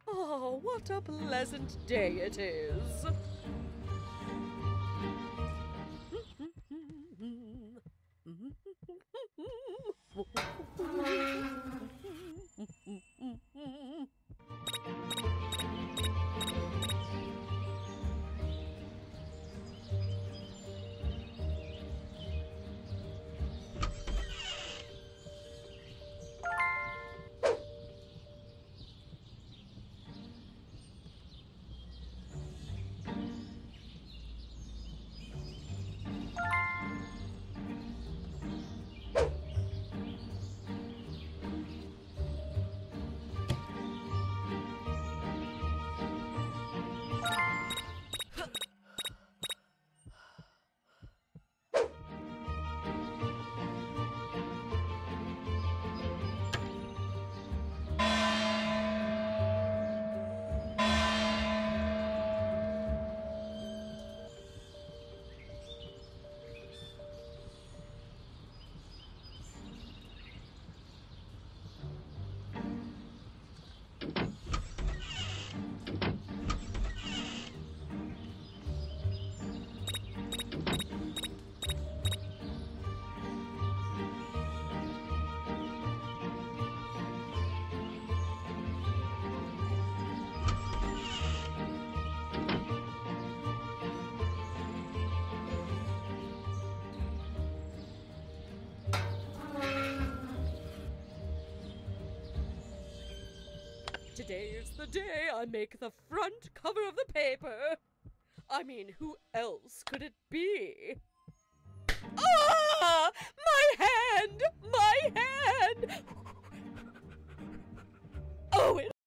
Oh, what a pleasant day it is. Today's the day I make the front cover of the paper. I mean, who else could it be? Ah! My hand! My hand! Oh,